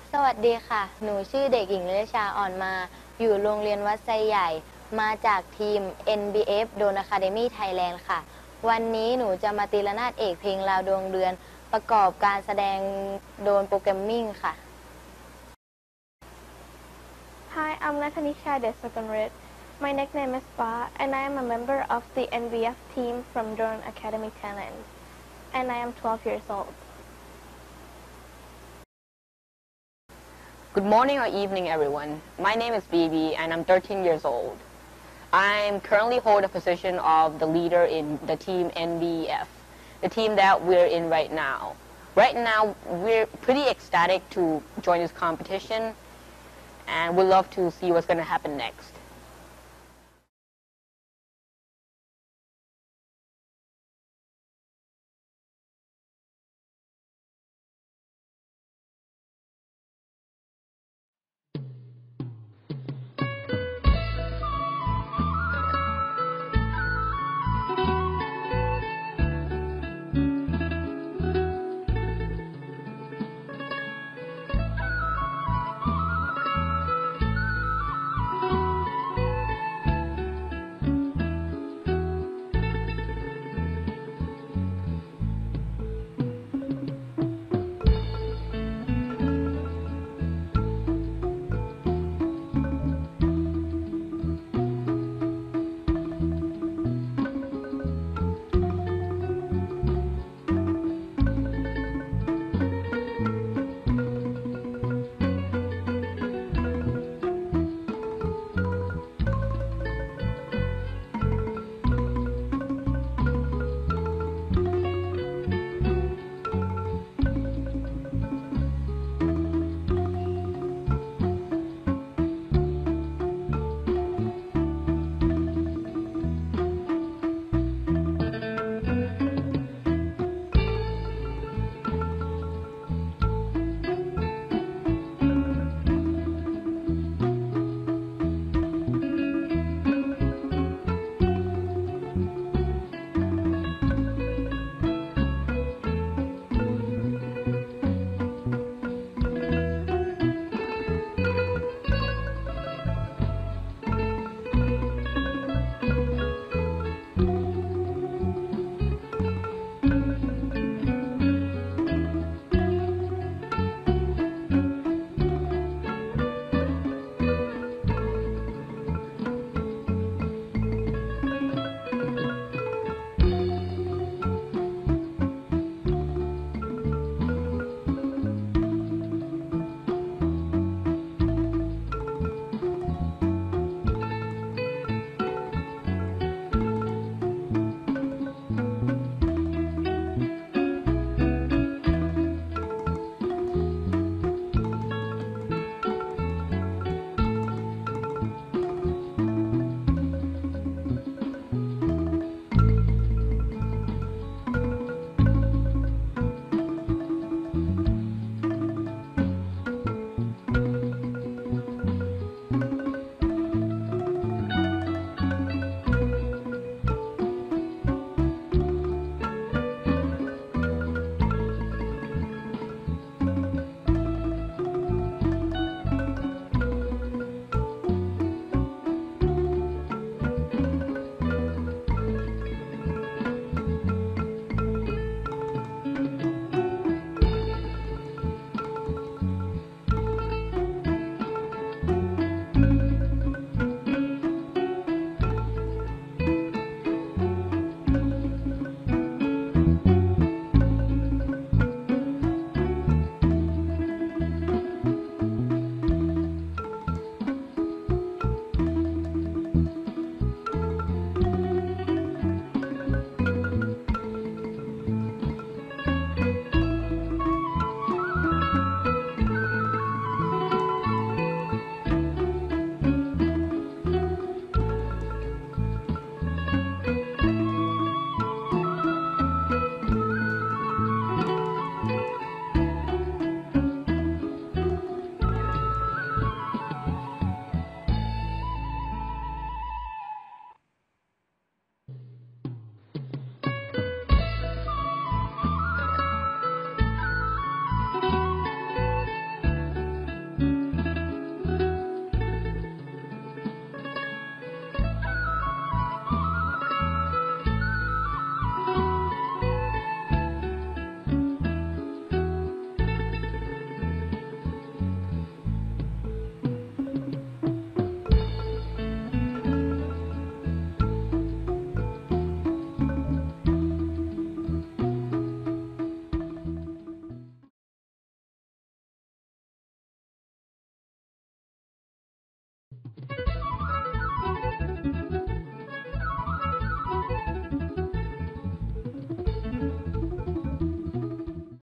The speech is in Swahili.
สวัสดีค่ะ หนูชื่อเด็กหญิงเลชาอ่อนมา อยู่โรงเรียนวัดไซใหญ่ มาจากทีม NBF Team Academy Thailand ค่ะ วันนี้หนูจะมาตีระนาดเอกเพลงราวดวงเดือน ประกอบการแสดงโดนโปรแกรมมิ่งค่ะ Hi, I'm Natanisha Desakonrit. My nickname is Ba, and I am a member of the NBF team from Drone Academy Thailand, and I am 12 years old. Good morning or evening, everyone. My name is Bibi, and I'm 13 years old. I currently hold the position of the leader in the team NBF, the team that we're in right now. Right now, we're pretty ecstatic to join this competition, and we'd love to see what's going to happen next.